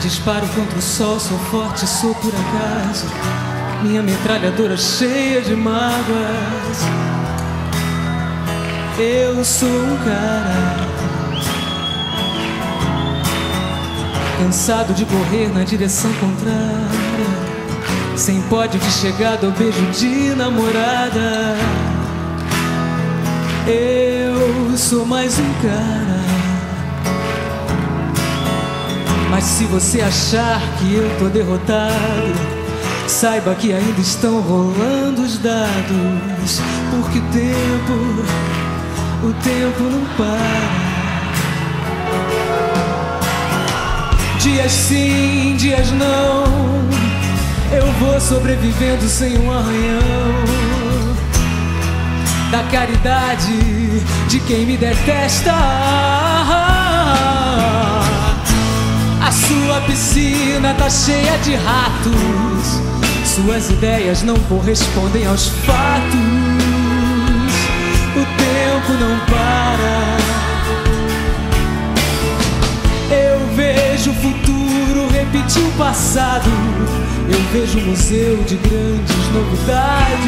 disparo contra o sol, sou forte, sou por acaso. Minha metralhadora cheia de mágoas. Eu sou um cara cansado de correr na direção contrária, sem pódio de chegada ou beijo de namorada. Eu sou mais um cara. Mas se você achar que eu tô derrotado, saiba que ainda estão rolando os dados, porque o tempo não para. Dias sim, dias não, eu vou sobrevivendo sem um arranhão da caridade de quem me detesta. A sua piscina tá cheia de ratos, suas ideias não correspondem aos fatos. O tempo não para. Eu vejo o futuro repetir o passado. Eu vejo um museu de grandes novidades.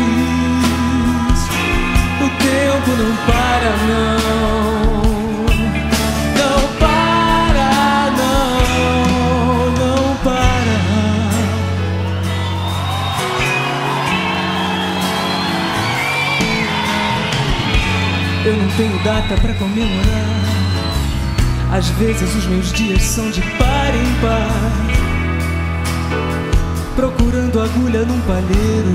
O tempo não para, não. Não para, não. Não para. Eu não tenho data pra comemorar. Às vezes os meus dias são de par em par, procurando agulha num palheiro.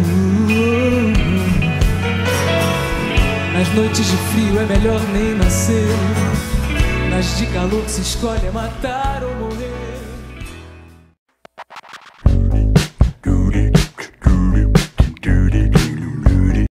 Nas noites de frio é melhor nem nascer, nas de calor se escolhe é matar ou morrer.